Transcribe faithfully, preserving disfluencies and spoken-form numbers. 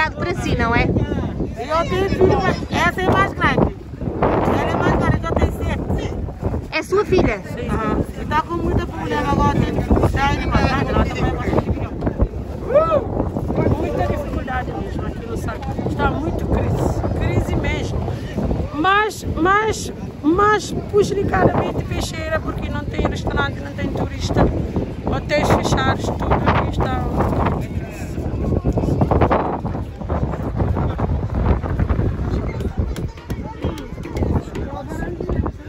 complicado para si, não é? Eu tenho filho, essa é mais grande. Ela é mais grande, eu tenho sete. É sua filha? Sim. Uhum. E está com muita problema agora, tem dificuldade, mas ela também vai ser muita dificuldade mesmo aqui no saco. Está muito crise, crise mesmo. Mas, mas, mas puxlicadamente peixeira, porque não tem restaurante, não tem turista, hotéis fechados, tudo aqui está.